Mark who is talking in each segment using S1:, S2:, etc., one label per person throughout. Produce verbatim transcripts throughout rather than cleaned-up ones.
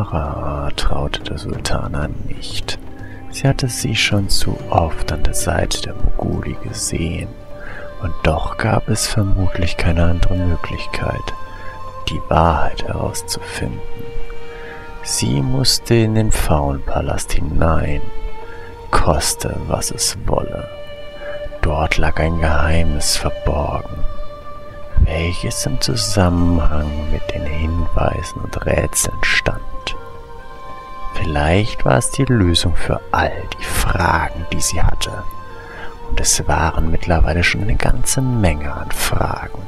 S1: Nora traute der Sultana nicht. Sie hatte sie schon zu oft an der Seite der Moguli gesehen, und doch gab es vermutlich keine andere Möglichkeit, die Wahrheit herauszufinden. Sie musste in den Faunpalast hinein, koste was es wolle. Dort lag ein Geheimnis verborgen, welches im Zusammenhang mit den Hinweisen und Rätseln stand. Vielleicht war es die Lösung für all die Fragen, die sie hatte. Und es waren mittlerweile schon eine ganze Menge an Fragen.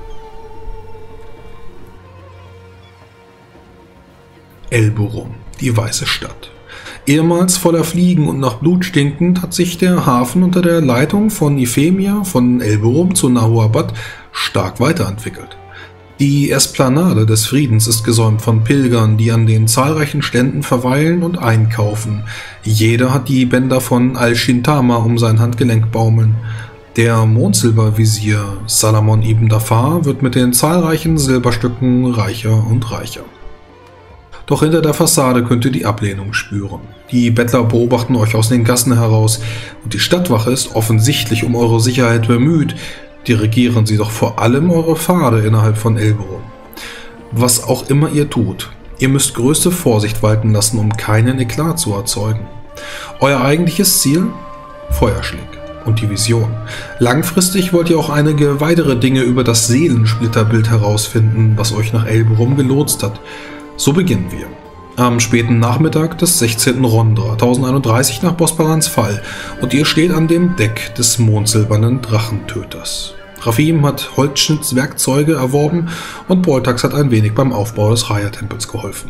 S2: Elburum, die Weiße Stadt. Ehemals voller Fliegen und nach Blut stinkend, hat sich der Hafen unter der Leitung von Euphemia von Elburum zu Nahuabad stark weiterentwickelt. Die Esplanade des Friedens ist gesäumt von Pilgern, die an den zahlreichen Ständen verweilen und einkaufen. Jeder hat die Bänder von Al-Shintama um sein Handgelenk baumeln. Der Mondsilbervisier Salamon ibn Dafar wird mit den zahlreichen Silberstücken reicher und reicher. Doch hinter der Fassade könnt ihr die Ablehnung spüren. Die Bettler beobachten euch aus den Gassen heraus und die Stadtwache ist offensichtlich um eure Sicherheit bemüht. Dirigieren sie doch vor allem eure Pfade innerhalb von Elburum. Was auch immer ihr tut, ihr müsst größte Vorsicht walten lassen, um keinen Eklat zu erzeugen. Euer eigentliches Ziel? Feuerschlick und die Vision. Langfristig wollt ihr auch einige weitere Dinge über das Seelensplitterbild herausfinden, was euch nach Elburum gelotst hat. So beginnen wir. Am späten Nachmittag des sechzehnten Rondra tausendeinunddreißig nach Bosbarans Fall und ihr steht an dem Deck des mondsilbernen Drachentöters. Rafim hat Holzschnittswerkzeuge erworben und Boltax hat ein wenig beim Aufbau des Raya-Tempels geholfen.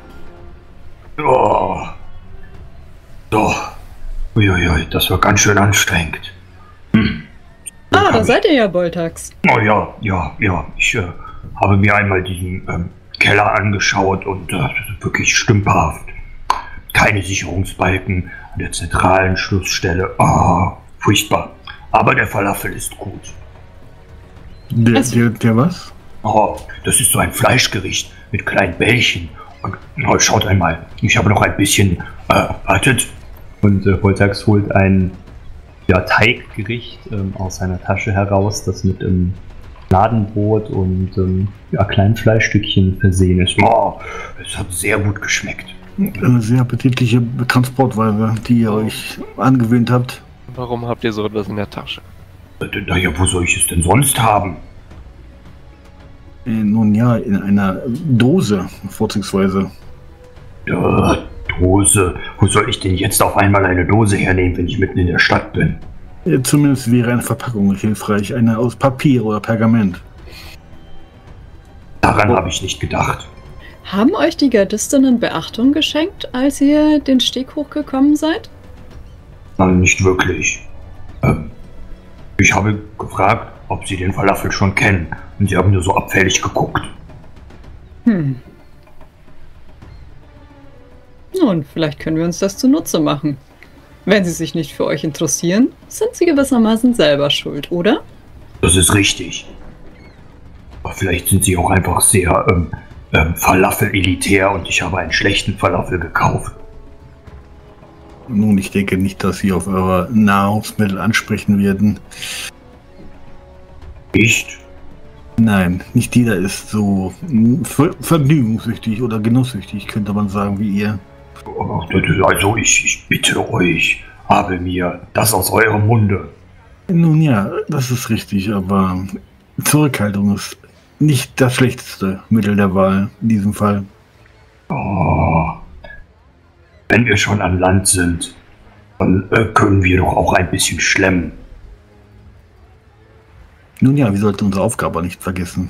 S3: Oh. So. Uiuiui, das war ganz schön anstrengend. Hm.
S4: Ah, da seid ihr ja, Boltax.
S3: Oh ja, ja, ja. Ich äh, habe mir einmal diesen ähm, Keller angeschaut und äh, das ist wirklich stümperhaft. Keine Sicherungsbalken an der zentralen Schlussstelle. Ah, furchtbar. Aber der Falafel ist gut.
S5: Der, der, der was?
S3: Oh, das ist so ein Fleischgericht mit kleinen Bällchen. Und oh, schaut einmal, ich habe noch ein bisschen. Äh, wartet.
S6: Und äh, Boltax holt ein ja, Teiggericht ähm, aus seiner Tasche heraus, das mit ähm, Fladenbrot und ähm, ja, kleinen Fleischstückchen versehen ist.
S3: Oh, es hat sehr gut geschmeckt.
S5: Eine sehr appetitliche Transportweise, die ihr euch angewöhnt habt.
S7: Warum habt ihr so etwas in der Tasche?
S3: Naja, wo soll ich es denn sonst haben?
S5: Äh, nun ja, in einer Dose, vorzugsweise.
S3: Ja, Dose. Wo soll ich denn jetzt auf einmal eine Dose hernehmen, wenn ich mitten in der Stadt bin?
S5: Äh, zumindest wäre eine Verpackung hilfreich. Eine aus Papier oder Pergament.
S3: Daran habe ich nicht gedacht.
S4: Haben euch die Gardistinnen Beachtung geschenkt, als ihr den Steg hochgekommen seid?
S3: Nein, nicht wirklich. Ähm, ich habe gefragt, ob sie den Falafel schon kennen. Und sie haben nur so abfällig geguckt.
S4: Hm. Nun, vielleicht können wir uns das zunutze machen. Wenn sie sich nicht für euch interessieren, sind sie gewissermaßen selber schuld, oder?
S3: Das ist richtig. Aber vielleicht sind sie auch einfach sehr ähm, ähm, Falafel-elitär und ich habe einen schlechten Falafel gekauft.
S5: Nun, ich denke nicht, dass sie auf eure Nahrungsmittel ansprechen werden.
S3: Nicht?
S5: Nein, nicht jeder ist so ver vergnügungssüchtig oder genusssüchtig, könnte man sagen, wie ihr.
S3: Also ich, ich bitte euch, habe mir das aus eurem Munde.
S5: Nun ja, das ist richtig, aber Zurückhaltung ist nicht das schlechteste Mittel der Wahl in diesem Fall.
S3: Oh. Wenn wir schon an Land sind, dann äh, können wir doch auch ein bisschen schlemmen.
S5: Nun ja, wir sollten unsere Aufgabe nicht vergessen.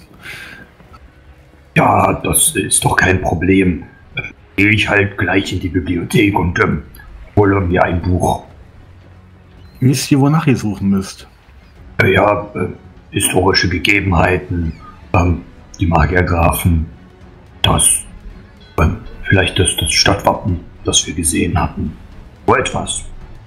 S3: Ja, das ist doch kein Problem. Gehe ich halt gleich in die Bibliothek und ähm, hole mir ein Buch.
S5: Wisst ihr, wonach ihr suchen müsst?
S3: Äh, ja, äh, historische Gegebenheiten, ähm, die Magiergrafen, das, äh, vielleicht das, das Stadtwappen, das wir gesehen hatten. So etwas.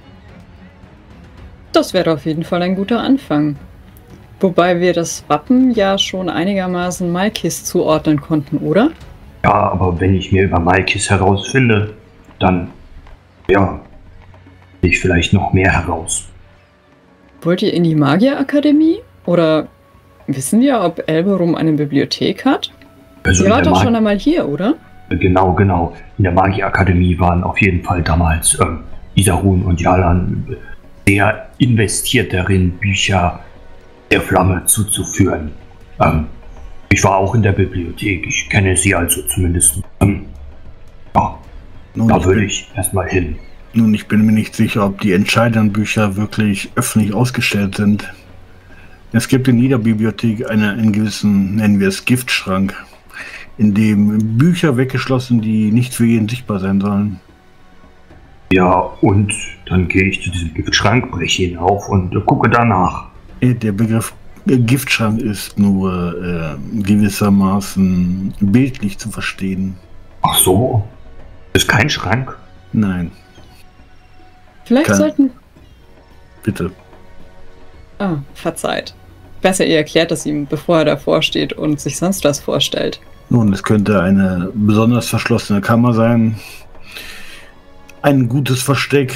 S4: Das wäre auf jeden Fall ein guter Anfang. Wobei wir das Wappen ja schon einigermaßen Malkis zuordnen konnten, oder?
S3: Ja, aber wenn ich mehr über Malkis herausfinde, dann, ja, finde ich vielleicht noch mehr heraus.
S4: Wollt ihr in die Magierakademie? Oder wissen wir, ob Elberum eine Bibliothek hat?
S3: Also
S4: ihr wart doch
S3: Mag-
S4: schon einmal hier, oder?
S3: Genau, genau. In der Magierakademie waren auf jeden Fall damals ähm, Isarun und Jalan sehr investiert darin, Bücher der Flamme zuzuführen. Ähm, ich war auch in der Bibliothek, ich kenne sie also zumindest. Ähm, ja,
S5: Nun,
S3: da
S5: ich
S3: würde
S5: bin-
S3: ich erstmal hin.
S5: Nun, ich bin mir nicht sicher, ob die entscheidenden Bücher wirklich öffentlich ausgestellt sind. Es gibt in jeder Bibliothek eine, einen gewissen, nennen wir es, Giftschrank, in dem Bücher weggeschlossen, die nicht für jeden sichtbar sein sollen.
S3: Ja, und dann gehe ich zu diesem Giftschrank, breche ihn auf und äh, gucke danach.
S5: Äh, Der Begriff äh, Giftschrank ist nur äh, gewissermaßen bildlich zu verstehen.
S3: Ach so, ist kein Schrank?
S5: Nein,
S4: Vielleicht
S5: Kann-
S4: sollten...
S5: bitte.
S4: Ah, verzeiht. Besser ihr erklärt es ihm, bevor er davor steht und sich sonst was vorstellt.
S5: Nun, es könnte eine besonders verschlossene Kammer sein, ein gutes Versteck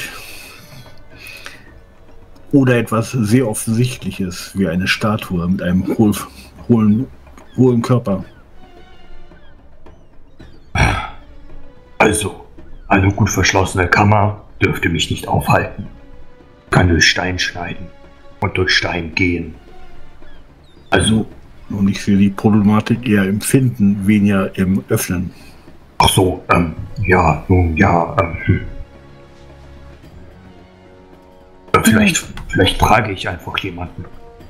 S5: oder etwas sehr Offensichtliches, wie eine Statue mit einem hohl, hohlen, hohlen Körper.
S3: Also, eine gut verschlossene Kammer dürfte mich nicht aufhalten. Kann durch Stein schneiden und durch Stein gehen. Also,
S5: Und ich sehe die Problematik eher im Finden, weniger im Öffnen.
S3: ach so, ähm, ja, nun, ja, ähm, hm. Äh, Vielleicht, vielleicht frage ich einfach jemanden.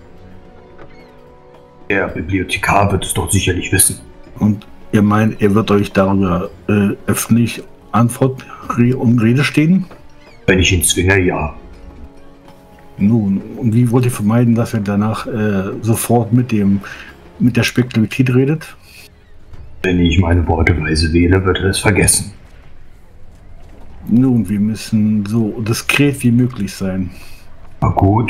S3: Der Bibliothekar wird es doch sicherlich wissen.
S5: Und ihr meint, er wird euch darüber äh, öffentlich Antwort re und Rede stehen?
S3: Wenn ich ihn zwinge, ja.
S5: Nun, und wie wollt ihr vermeiden, dass er danach äh, sofort mit dem mit der Spekulität redet?
S3: Wenn ich meine Worte weise wähle, wird er es vergessen.
S5: Nun, wir müssen so diskret wie möglich sein.
S3: Na gut.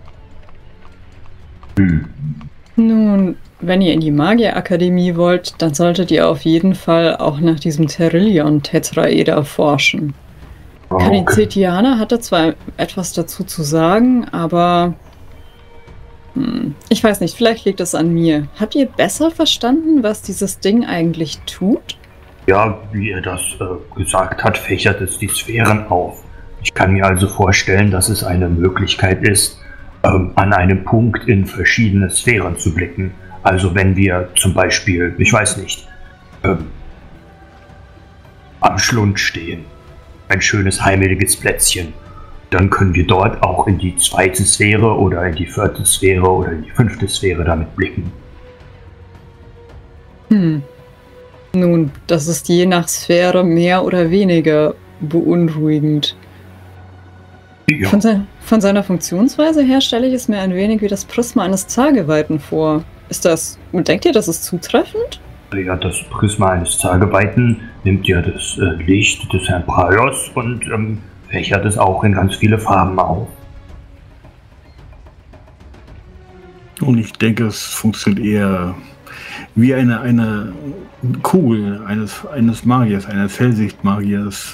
S3: Hm.
S4: Nun, wenn ihr in die Magierakademie wollt, dann solltet ihr auf jeden Fall auch nach diesem Terillion-Tetraeder forschen.
S3: Okay.
S4: Kanizetiana hatte zwar etwas dazu zu sagen, aber hm, ich weiß nicht, vielleicht liegt es an mir. Habt ihr besser verstanden, was dieses Ding eigentlich tut?
S3: Ja, wie er das äh, gesagt hat, fächert es die Sphären auf. Ich kann mir also vorstellen, dass es eine Möglichkeit ist, ähm, an einem Punkt in verschiedene Sphären zu blicken. Also wenn wir zum Beispiel, ich weiß nicht, ähm, am Schlund stehen, ein schönes heimeliges Plätzchen, dann können wir dort auch in die zweite Sphäre oder in die vierte Sphäre oder in die fünfte Sphäre damit blicken.
S4: Hm. Nun, das ist je nach Sphäre mehr oder weniger beunruhigend.
S3: Ja.
S4: Von, se von seiner Funktionsweise her stelle ich es mir ein wenig wie das Prisma eines Tageweiten vor. Ist das, denkt ihr, das ist zutreffend?
S3: Ja, das Prisma eines Tageweiten nimmt ja das äh, Licht des Herrn Praios und ähm, fächert es auch in ganz viele Farben auf.
S5: Und ich denke, es funktioniert eher wie eine, eine Kugel eines, eines Magiers, eines Hellsichtmagiers.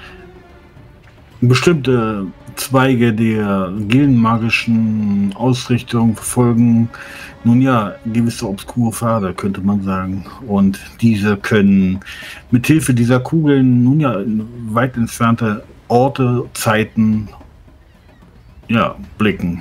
S5: Bestimmte Zweige der gildenmagischen Ausrichtung verfolgen, nun ja, gewisse obskure Pfade, könnte man sagen. Und diese können mit Hilfe dieser Kugeln, nun ja, in weit entfernte Orte, Zeiten, ja, blicken.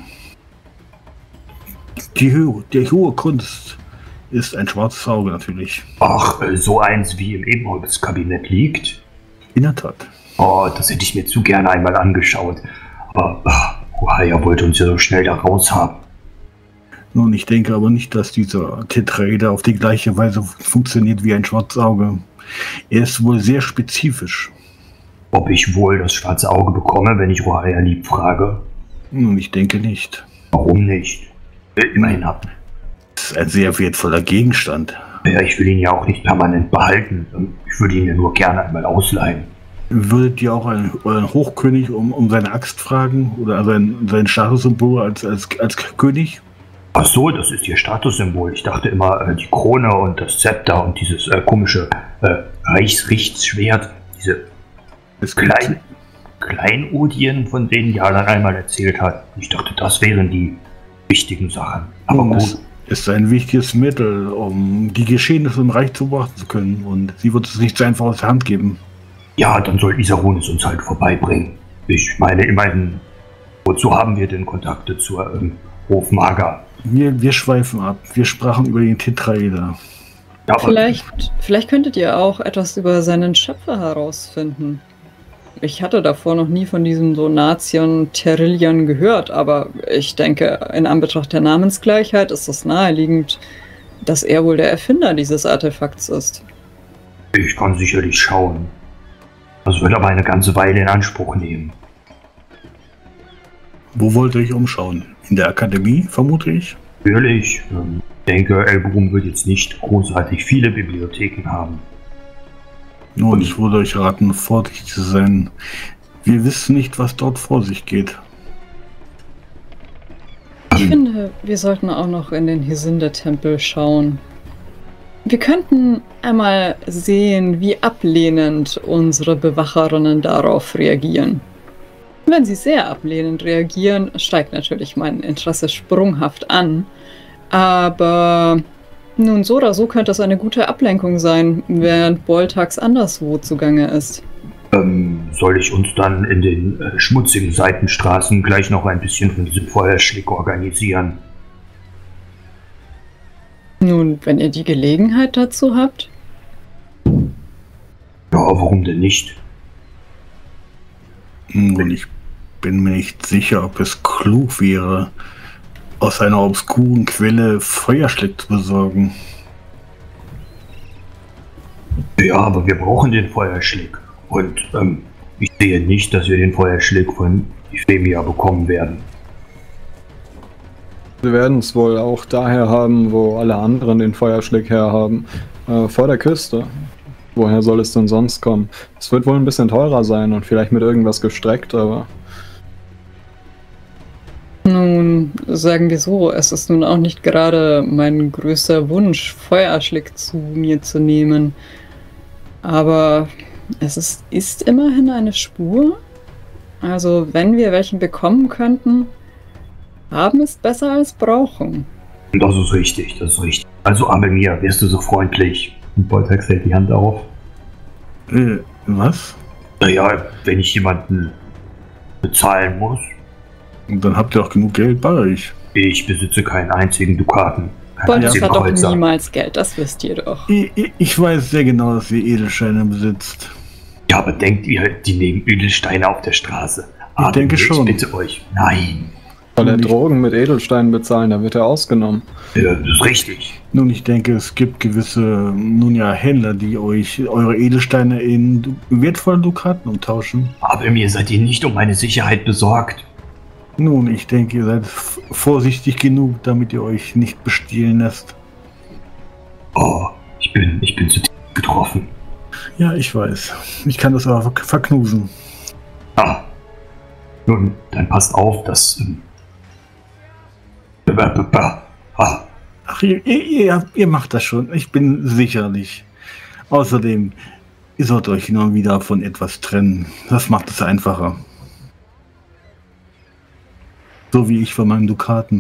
S5: Die, Hö die hohe Kunst ist ein schwarzes Auge natürlich.
S3: Ach, äh, so eins wie im Ebenholzkabinett liegt?
S5: In der Tat.
S3: Oh, das hätte ich mir zu gerne einmal angeschaut. Aber ach, Ohaya wollte uns ja so schnell da raus haben.
S5: Nun, ich denke aber nicht, dass dieser Tetraeder auf die gleiche Weise funktioniert wie ein schwarzes Auge. Er ist wohl sehr spezifisch.
S3: Ob ich wohl das schwarze Auge bekomme, wenn ich Ohaya lieb frage?
S5: Nun, ich denke nicht.
S3: Warum nicht? Äh, Immerhin hab.
S5: Es ist ein sehr wertvoller Gegenstand.
S3: Ja, ich will ihn ja auch nicht permanent behalten. Ich würde ihn ja nur gerne einmal ausleihen.
S5: Würdet ihr auch einen, euren Hochkönig um, um seine Axt fragen? Oder sein, sein Statussymbol als, als, als König?
S3: Ach so, das ist ihr Statussymbol. Ich dachte immer, äh, die Krone und das Zepter und dieses äh, komische äh, Reichsrichtschwert, diese Klein Kleinodien, von denen Jalan einmal erzählt hat. Ich dachte, das wären die wichtigen Sachen. Aber
S5: Und
S3: gut.
S5: es ist ein wichtiges Mittel, um die Geschehnisse im Reich zu beobachten zu können. Und sie wird es nicht so einfach aus der Hand geben.
S3: Ja, dann soll Isarun es uns halt vorbeibringen. Ich meine, immerhin, wozu haben wir denn Kontakte zur ähm, Hofmager?
S5: Wir, wir schweifen ab. Wir sprachen über den Tetraeder.
S3: Ja,
S4: Vielleicht, vielleicht könntet ihr auch etwas über seinen Schöpfer herausfinden. Ich hatte davor noch nie von diesem Donation Terillion gehört, aber ich denke, in Anbetracht der Namensgleichheit ist es naheliegend, dass er wohl der Erfinder dieses Artefakts ist.
S3: Ich kann sicherlich schauen. Das wird aber eine ganze Weile in Anspruch nehmen.
S5: Wo wollt ihr euch umschauen? In der Akademie, vermute ich?
S3: Natürlich. Ähm, ich denke, Elbrum wird jetzt nicht großartig viele Bibliotheken haben.
S5: Nun, ich würde euch raten, vorsichtig zu sein. Wir wissen nicht, was dort vor sich geht.
S4: Ich finde, wir sollten auch noch in den Hesinde-Tempel schauen. Wir könnten einmal sehen, wie ablehnend unsere Bewacherinnen darauf reagieren. Wenn sie sehr ablehnend reagieren, steigt natürlich mein Interesse sprunghaft an. Aber nun, so oder so könnte es eine gute Ablenkung sein, während Boltax anderswo zugange ist.
S3: Ähm, soll ich uns dann in den äh, schmutzigen Seitenstraßen gleich noch ein bisschen von diesem Feuerschlick organisieren?
S4: Nun, wenn ihr die Gelegenheit dazu habt.
S3: Ja, warum denn nicht?
S5: Und ich bin mir nicht sicher, ob es klug wäre, aus einer obskuren Quelle Feuerschlick zu besorgen.
S3: Ja, aber wir brauchen den Feuerschlick. Und ähm, ich sehe nicht, dass wir den Feuerschlick von Euphemia bekommen werden.
S8: Wir werden es wohl auch daher haben, wo alle anderen den Feuerschlick herhaben. Äh, vor der Küste. Woher soll es denn sonst kommen? Es wird wohl ein bisschen teurer sein und vielleicht mit irgendwas gestreckt, aber...
S4: Nun, sagen wir so, es ist nun auch nicht gerade mein größter Wunsch, Feuerschlick zu mir zu nehmen. Aber es ist, ist immerhin eine Spur. Also, wenn wir welchen bekommen könnten, haben ist besser als brauchen.
S3: Das ist richtig, das ist richtig. Also, Amemir, wärst du so freundlich?
S6: Und Boltax hält die Hand auf.
S5: Äh, was?
S3: Naja, wenn ich jemanden bezahlen muss.
S5: Und dann habt ihr auch genug Geld bei euch.
S3: Ich besitze keinen einzigen Dukaten. Keinen
S4: Boltax
S3: einzigen
S4: hat doch
S3: Holzer.
S4: niemals Geld, das wisst ihr doch.
S5: Ich, ich, ich weiß sehr genau, dass ihr Edelsteine besitzt.
S3: Ja, aber denkt ihr, die nehmen Edelsteine auf der Straße?
S5: Ich denke schon.
S3: Ich bitte euch. Nein.
S8: Soll er
S5: Nicht-
S8: Drogen mit Edelsteinen bezahlen, da wird er ausgenommen.
S3: Ja, das ist richtig.
S5: Nun, ich denke, es gibt gewisse, nun ja, Händler, die euch eure Edelsteine in du- wertvolle Dukaten umtauschen.
S3: Aber mir seid ihr nicht um meine Sicherheit besorgt.
S5: Nun, ich denke, ihr seid f- vorsichtig genug, damit ihr euch nicht bestehlen lässt.
S3: Oh, ich bin, ich bin zutiefst getroffen.
S5: Ja, ich weiß. Ich kann das aber ver- verknusen.
S3: Ah. Nun, dann passt auf, dass... Ähm, ah.
S5: Ach, ihr, ihr, ihr, ihr macht das schon. Ich bin sicherlich. Außerdem, ihr sollt euch immer wieder von etwas trennen. Das macht es einfacher. So wie ich von meinen Dukaten.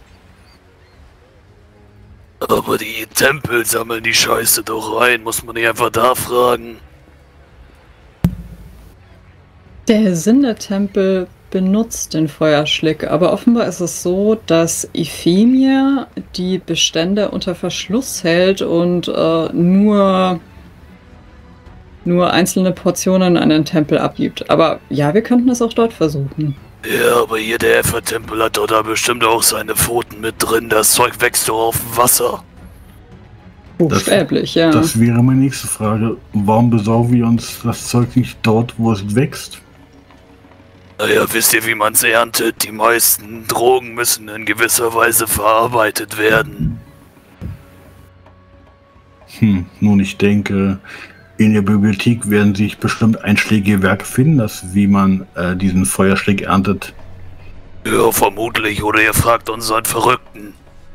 S9: Aber die Tempel sammeln die Scheiße doch rein, muss man nicht einfach da fragen.
S4: Der Hesinde-Tempel benutzt den Feuerschlick, aber offenbar ist es so, dass Euphemia die Bestände unter Verschluss hält und äh, nur, nur einzelne Portionen an den Tempel abgibt. Aber ja, wir könnten es auch dort versuchen.
S9: Ja, aber hier der Effer-Tempel hat doch da bestimmt auch seine Pfoten mit drin. Das Zeug wächst doch auf dem Wasser.
S4: Buchstäblich, ja.
S5: Das wäre meine nächste Frage. Warum besorgen wir uns das Zeug nicht dort, wo es wächst?
S9: Naja, wisst ihr, wie man's erntet? Die meisten Drogen müssen in gewisser Weise verarbeitet werden.
S5: Hm, nun, ich denke, in der Bibliothek werden sich bestimmt einschlägige Werke finden, das, wie man äh, diesen Feuerschlick erntet.
S9: Ja, vermutlich. Oder ihr fragt unseren Verrückten.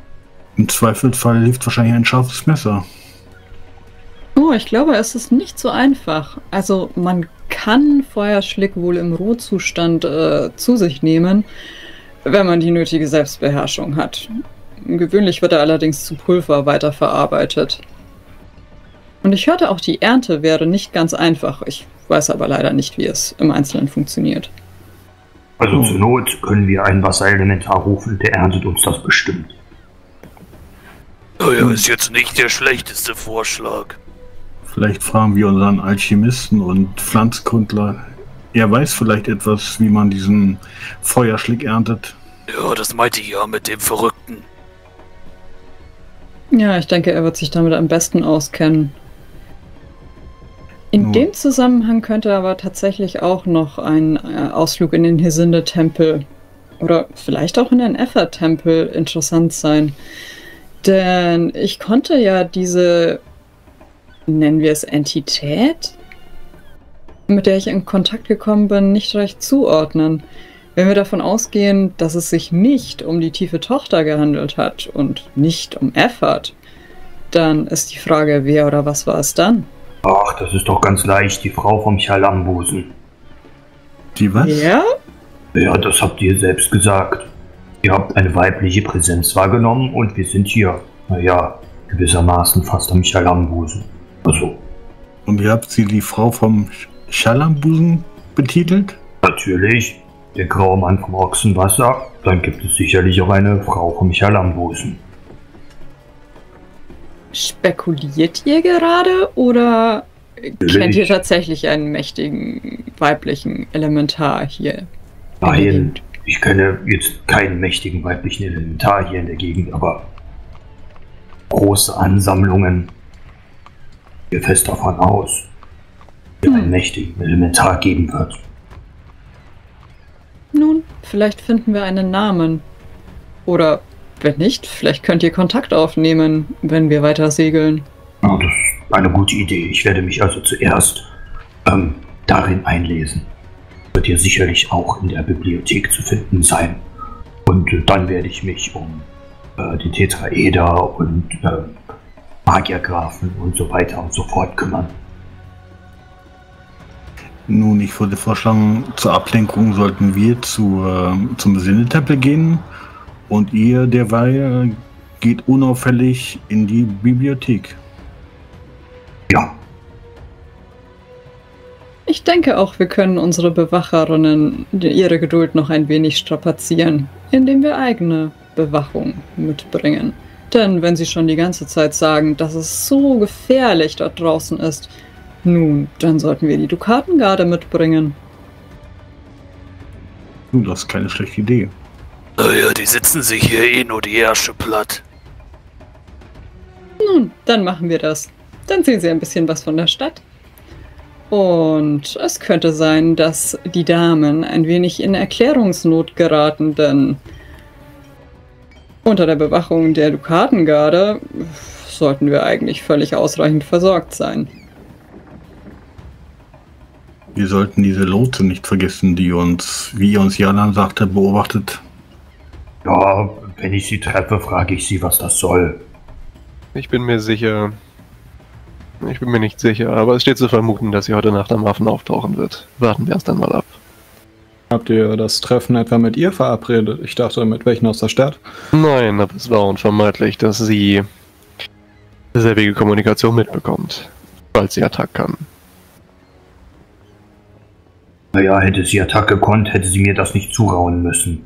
S5: Im Zweifelsfall hilft wahrscheinlich ein scharfes Messer.
S4: Oh, ich glaube, es ist nicht so einfach. Also man kann Feuerschlick wohl im Rohzustand äh, zu sich nehmen, wenn man die nötige Selbstbeherrschung hat. Gewöhnlich wird er allerdings zu Pulver weiterverarbeitet. Und ich hörte auch, die Ernte wäre nicht ganz einfach. Ich weiß aber leider nicht, wie es im Einzelnen funktioniert.
S3: Also zur Not können wir einen Wasserelementar rufen, der erntet uns das bestimmt.
S9: Naja, ist jetzt nicht der schlechteste Vorschlag.
S5: Vielleicht fragen wir unseren Alchemisten und Pflanzkundler. Er weiß vielleicht etwas, wie man diesen Feuerschlick erntet.
S9: Ja, das meinte ich ja mit dem Verrückten.
S4: Ja, ich denke, er wird sich damit am besten auskennen. In
S5: Nun.
S4: dem Zusammenhang könnte aber tatsächlich auch noch ein äh, Ausflug in den Hesinde-Tempel oder vielleicht auch in den Ether-Tempel interessant sein. Denn ich konnte ja diese, nennen wir es Entität, mit der ich in Kontakt gekommen bin, nicht recht zuordnen. Wenn wir davon ausgehen, dass es sich nicht um die tiefe Tochter gehandelt hat und nicht um Effert, dann ist die Frage, wer oder was war es dann?
S3: Ach, das ist doch ganz leicht, die Frau vom Chalambusen.
S5: Die was?
S4: Ja?
S3: Ja, das habt ihr selbst gesagt. Ihr habt eine weibliche Präsenz wahrgenommen und wir sind hier, naja, gewissermaßen fast am Chalambusen. Also.
S5: Und ihr habt sie die Frau vom Chalambusen betitelt?
S3: Natürlich, der graue Mann vom Ochsenwasser, dann gibt es sicherlich auch eine Frau vom Chalambusen.
S4: Spekuliert ihr gerade oder kennt ihr tatsächlich einen mächtigen weiblichen Elementar hier?
S3: Nein, ich kenne jetzt keinen mächtigen weiblichen Elementar hier in der Gegend, aber große Ansammlungen. Ich gehe fest davon aus, dass es einen mächtigen Elementar geben wird.
S4: Nun, vielleicht finden wir einen Namen. Oder wenn nicht, vielleicht könnt ihr Kontakt aufnehmen, wenn wir weiter segeln.
S3: Ja, das ist eine gute Idee. Ich werde mich also zuerst ähm, darin einlesen. Wird ja sicherlich auch in der Bibliothek zu finden sein. Und äh, dann werde ich mich um äh, die Tetraeder und äh, Magiergrafen und so weiter und so fort kümmern.
S5: Nun, ich würde vorschlagen, zur Ablenkung sollten wir zu, äh, zum Hesinde-Tempel gehen und ihr derweil geht unauffällig in die Bibliothek.
S3: Ja.
S4: Ich denke auch, wir können unsere Bewacherinnen ihre Geduld noch ein wenig strapazieren, indem wir eigene Bewachung mitbringen. Denn wenn sie schon die ganze Zeit sagen, dass es so gefährlich dort draußen ist, nun, dann sollten wir die Dukatengarde mitbringen.
S5: Nun, das ist keine schlechte Idee.
S9: Naja, die sitzen sich hier eh nur die Ärsche platt.
S4: Nun, dann machen wir das. Dann sehen Sie ein bisschen was von der Stadt. Und es könnte sein, dass die Damen ein wenig in Erklärungsnot geraten, denn unter der Bewachung der Dukatengarde sollten wir eigentlich völlig ausreichend versorgt sein.
S5: Wir sollten diese Lotse nicht vergessen, die uns, wie uns Jalan sagte, beobachtet.
S3: Ja, wenn ich sie treffe, frage ich sie, was das soll.
S7: Ich bin mir sicher. Ich bin mir nicht sicher, aber es steht zu vermuten, dass sie heute Nacht am Hafen auftauchen wird. Warten wir erst einmal ab.
S8: Habt ihr das Treffen etwa mit ihr verabredet? Ich dachte, mit welchen aus der Stadt?
S7: Nein, aber es war unvermeidlich, dass sie selbige Kommunikation mitbekommt, falls sie Attack kann.
S3: Naja, hätte sie Attack gekonnt, hätte sie mir das nicht zurauen müssen.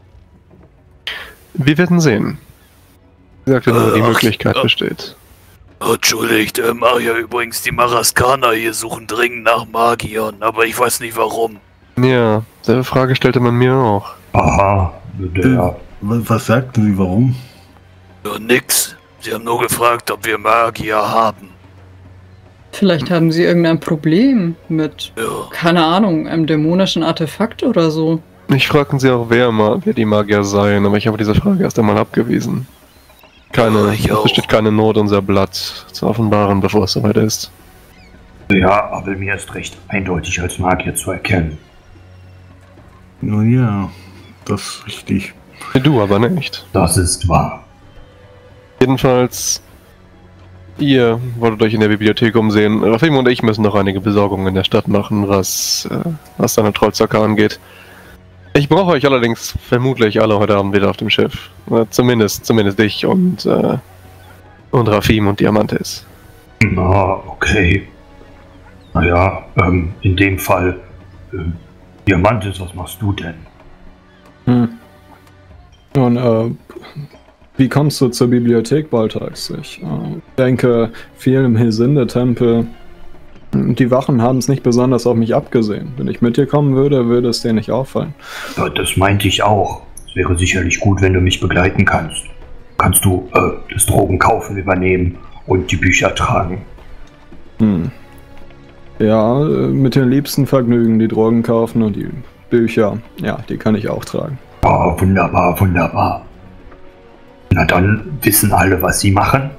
S7: Wir werden sehen. Sie sagte nur, die
S9: Ach,
S7: Möglichkeit
S9: ach.
S7: besteht.
S9: Oh, entschuldigt, ähm, ach ja, übrigens, die Maraskaner hier suchen dringend nach Magiern, aber ich weiß nicht warum.
S7: Ja, selbe Frage stellte man mir auch.
S3: Aha, der...
S5: Was, was sagten Sie, warum?
S9: Ja, nix. Sie haben nur gefragt, ob wir Magier haben.
S4: Vielleicht haben Sie irgendein Problem mit,
S9: Ja.
S4: keine Ahnung, einem dämonischen Artefakt oder so.
S7: Ich fragten sie auch, wer, ma- wer die Magier seien, aber ich habe diese Frage erst einmal abgewiesen. Keine,
S9: Ja, ich
S7: es
S9: auch.
S7: besteht keine Not, unser Blatt zu offenbaren, bevor es soweit ist.
S3: Ja, aber mir ist recht eindeutig als Magier zu erkennen.
S5: Nun ja, das ist richtig.
S7: Du aber nicht.
S3: Das ist wahr.
S7: Jedenfalls, ihr wolltet euch in der Bibliothek umsehen. Rafim und ich müssen noch einige Besorgungen in der Stadt machen, was, äh, was seine Trollzocke angeht. Ich brauche euch allerdings vermutlich alle heute Abend wieder auf dem Schiff. Äh, zumindest, zumindest ich und, äh, und Rafim und Diamantes.
S3: Na, okay. Naja, ähm, in dem Fall, ähm, Diamantes, was machst du denn?
S8: Hm. Nun, äh, wie kommst du zur Bibliothek, Boltax? Ich äh, denke, viel im Hesinde-Tempel. Die Wachen haben es nicht besonders auf mich abgesehen. Wenn ich mit dir kommen würde, würde es dir nicht auffallen.
S3: Ja, das meinte ich auch. Es wäre sicherlich gut, wenn du mich begleiten kannst. Kannst du äh, das Drogenkaufen übernehmen und die Bücher tragen?
S8: Hm. Ja, mit den liebsten Vergnügen die Drogen kaufen und die Bücher. Ja, die kann ich auch tragen.
S3: Oh, wunderbar, wunderbar. Na dann wissen alle, was sie machen.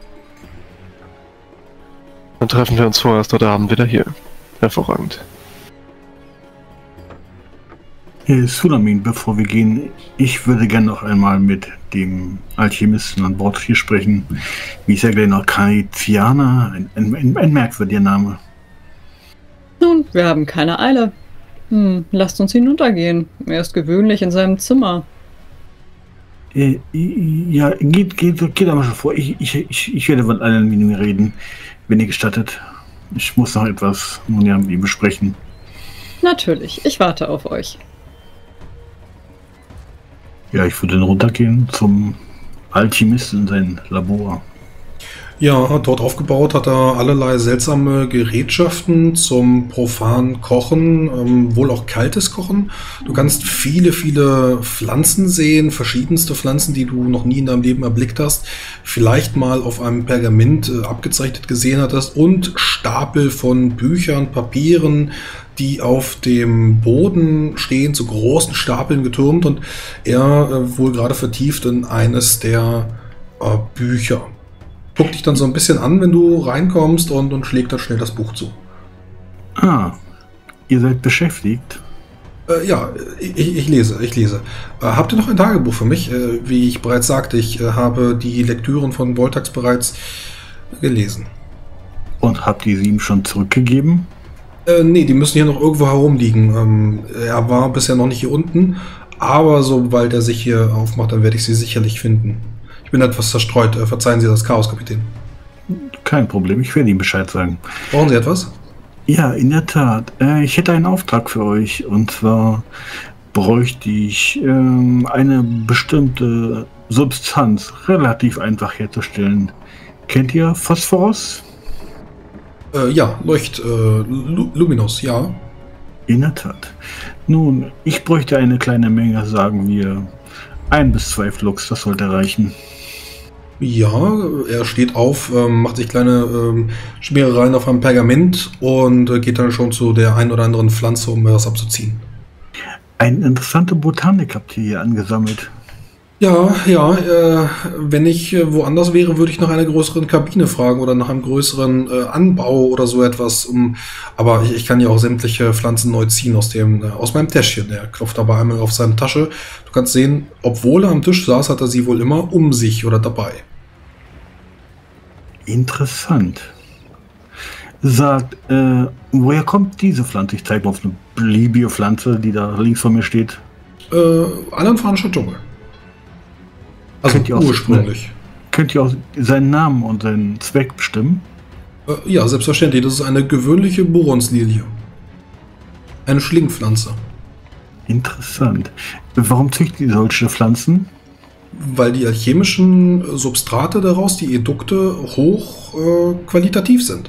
S7: Dann treffen wir uns vorerst heute Abend wieder hier. Hervorragend.
S5: Hey, Sulamin, bevor wir gehen, ich würde gerne noch einmal mit dem Alchemisten an Bord hier sprechen. Wie ist er gleich noch? Kaitiana? Ein, ein, ein merkwürdiger Name.
S4: Nun, wir haben keine Eile. Hm, lasst uns hinuntergehen. Er ist gewöhnlich in seinem Zimmer.
S5: Äh, ja, geht, geht, geht aber schon vor. Ich, ich, ich, ich werde mit allen mit ihm reden, wenn ihr gestattet. Ich muss noch etwas nun ja, mit ihm besprechen.
S4: Natürlich, ich warte auf euch.
S5: Ja, ich würde dann runtergehen zum Alchemisten in sein Labor.
S2: Ja, dort aufgebaut hat er allerlei seltsame Gerätschaften zum profanen Kochen, ähm, wohl auch kaltes Kochen. Du kannst viele, viele Pflanzen sehen, verschiedenste Pflanzen, die du noch nie in deinem Leben erblickt hast, vielleicht mal auf einem Pergament äh, abgezeichnet gesehen hattest und Stapel von Büchern, Papieren, die auf dem Boden stehen, zu großen Stapeln getürmt und er äh, wohl gerade vertieft in eines der äh, Bücher. Guckt dich dann so ein bisschen an, wenn du reinkommst und, und schlägt dann schnell das Buch zu.
S5: Ah, ihr seid beschäftigt?
S2: Äh, ja, ich, ich lese, ich lese. Äh, habt ihr noch ein Tagebuch für mich? Äh, wie ich bereits sagte, ich äh, habe die Lektüren von Boltax bereits gelesen.
S5: Und habt ihr sie ihm schon zurückgegeben?
S2: Äh, nee, die müssen hier noch irgendwo herumliegen. Ähm, er war bisher noch nicht hier unten, aber sobald er sich hier aufmacht, dann werde ich sie sicherlich finden. Ich bin etwas zerstreut. Verzeihen Sie das Chaos, Kapitän.
S5: Kein Problem, ich werde Ihnen Bescheid sagen.
S2: Brauchen Sie etwas?
S5: Ja, in der Tat. Äh, ich hätte einen Auftrag für euch. Und zwar bräuchte ich ähm, eine bestimmte Substanz relativ einfach herzustellen. Kennt ihr Phosphorus?
S2: Äh, ja, Leucht, äh, Lu Luminous, ja.
S5: In der Tat. Nun, ich bräuchte eine kleine Menge, sagen wir, ein bis zwei Flux, das sollte reichen.
S2: Ja, er steht auf, ähm, macht sich kleine ähm, Schmierereien auf einem Pergament und äh, geht dann schon zu der einen oder anderen Pflanze, um das abzuziehen.
S5: Eine interessante Botanik habt ihr hier angesammelt.
S2: Ja, ja, äh, wenn ich äh, woanders wäre, würde ich nach einer größeren Kabine fragen oder nach einem größeren äh, Anbau oder so etwas. Um, aber ich, ich kann ja auch sämtliche Pflanzen neu ziehen aus, dem, äh, aus meinem Täschchen. Er klopft dabei einmal auf seine Tasche. Du kannst sehen, obwohl er am Tisch saß, hat er sie wohl immer um sich oder dabei.
S5: Interessant. Sagt, äh, woher kommt diese Pflanze? Ich zeige mal auf eine beliebige Pflanze, die da links von mir steht.
S2: Äh, alanfanischer Dschungel. Also
S5: könnt ihr auch,
S2: ursprünglich.
S5: Könnt ihr auch seinen Namen und seinen Zweck bestimmen?
S2: Äh, ja, selbstverständlich. Das ist eine gewöhnliche Boronslilie. Eine Schlingpflanze.
S5: Interessant. Warum züchtet ihr solche Pflanzen?
S2: Weil die alchemischen Substrate daraus, die Edukte, hoch äh, qualitativ sind.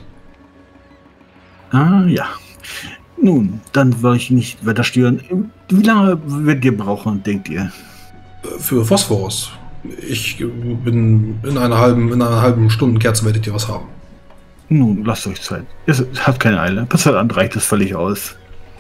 S5: Ah, ja. Nun, dann will ich nicht weiter stören. Wie lange werdet ihr brauchen, denkt ihr?
S2: Für Phosphorus. Ich bin in einer halben, in einer halben Stundenkerze werdet ihr was haben.
S5: Nun, lasst euch Zeit. Es hat keine Eile. Bis dann reicht es völlig aus.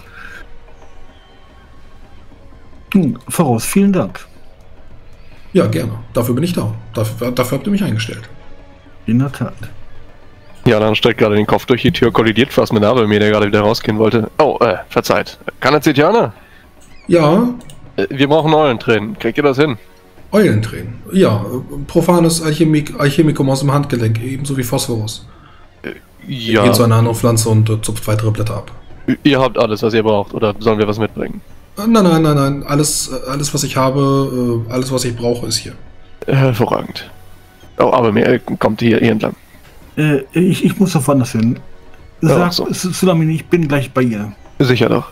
S5: Nun, voraus, vielen Dank.
S2: Ja, gerne. Dafür bin ich da. Dafür, dafür habt ihr mich eingestellt.
S5: In der Tat.
S7: Ja, dann streckt gerade den Kopf durch die Tür, kollidiert fast mit Abelmir, der gerade wieder rausgehen wollte. Oh, äh, verzeiht. Kann er Zetiana?
S2: Ja.
S7: Wir brauchen Eulentränen. Kriegt ihr das hin?
S2: Eulentränen. Ja, profanes Alchemik, Alchemikum aus dem Handgelenk, ebenso wie Phosphorus.
S7: Ja.
S2: Geht zu einer anderen Pflanze und äh, zupft weitere Blätter ab.
S7: Ihr habt alles, was ihr braucht, oder sollen wir was mitbringen?
S2: Äh, nein, nein, nein, nein. Alles, äh, alles was ich habe, äh, alles, was ich brauche, ist hier.
S7: Hervorragend. Oh, aber mir kommt hier, hier entlang.
S5: Äh, ich, ich muss auf woanders hin. Sag,
S7: Ja, so.
S5: Sulamini, ich bin gleich bei ihr.
S7: Sicher doch.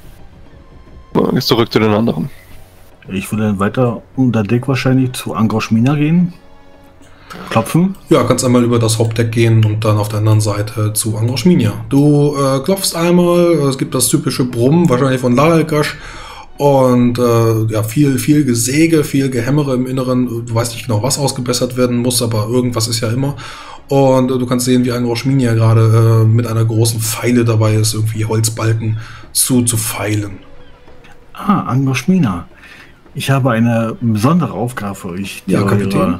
S7: Jetzt zurück zu den anderen.
S5: Ich würde dann weiter unter Deck wahrscheinlich zu Angroschmina gehen. Klopfen.
S2: Ja, kannst einmal über das Hauptdeck gehen und dann auf der anderen Seite zu Angroschminia. Du äh, klopfst einmal, es gibt das typische Brummen, wahrscheinlich von Lalgasch. Und äh, ja, viel, viel Gesäge, viel Gehämmere im Inneren. Du weißt nicht genau, was ausgebessert werden muss, aber irgendwas ist ja immer. Und äh, du kannst sehen, wie Angroschminia gerade äh, mit einer großen Feile dabei ist, irgendwie Holzbalken zu, zu feilen.
S5: Ah, Angroschmina. Ich habe eine besondere Aufgabe für euch, die
S2: Ja, Kapitän.
S5: eure,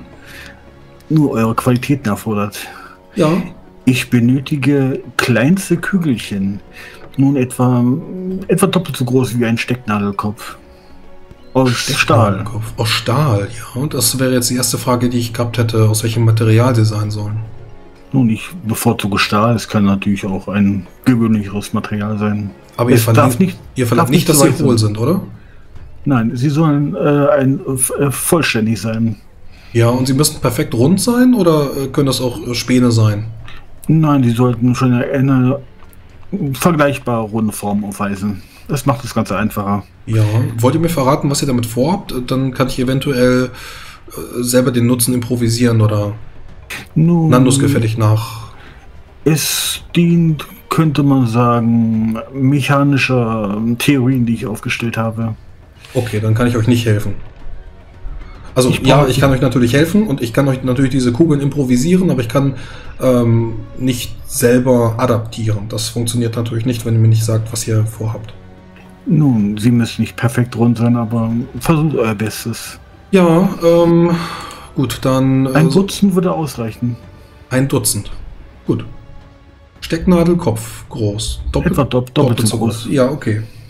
S5: nur eure Qualitäten erfordert.
S2: Ja,
S5: Ich benötige kleinste Kügelchen. Nun etwa, etwa doppelt so groß wie ein Stecknadelkopf. Aus Stahl.
S2: Kopf. Aus Stahl, ja. Und das wäre jetzt die erste Frage, die ich gehabt hätte, aus welchem Material sie sein sollen.
S5: Nun, ich bevorzuge Stahl. Es kann natürlich auch ein gewöhnlicheres Material sein.
S2: Aber ihr
S5: Es darf
S2: verlangt
S5: nicht,
S2: ihr verlangt
S5: darf
S2: nicht, dass
S5: zu
S2: sie
S5: weit
S2: hohl
S5: sein.
S2: sind, oder?
S5: Nein, sie sollen äh, ein, äh, vollständig sein.
S2: Ja, und sie müssen perfekt rund sein oder äh, können das auch äh, Späne sein?
S5: Nein, die sollten schon eine, eine vergleichbare runde Form aufweisen. Das macht das Ganze einfacher.
S2: Ja. Wollt ihr mir verraten, was ihr damit vorhabt? Dann kann ich eventuell äh, selber den Nutzen improvisieren oder
S5: Nun,
S2: Nandus gefällig nach.
S5: Es dient, könnte man sagen, mechanischer Theorien, die ich aufgestellt habe.
S2: Okay, dann kann ich euch nicht helfen. Also
S5: Ich
S2: ja,
S5: brauche-
S2: ich kann euch natürlich helfen und ich kann euch natürlich diese Kugeln improvisieren, aber ich kann ähm, nicht selber adaptieren. Das funktioniert natürlich nicht, wenn ihr mir nicht sagt, was ihr vorhabt.
S5: Nun, sie müssen nicht perfekt rund sein, aber versucht euer Bestes.
S2: Ja, ähm, gut, dann äh,
S5: Ein Dutzend würde ausreichen.
S2: ein Dutzend. Gut. Stecknadel, Kopf, groß. Doppelt,
S5: Etwa dopp- doppelt so groß.
S2: Ja, okay.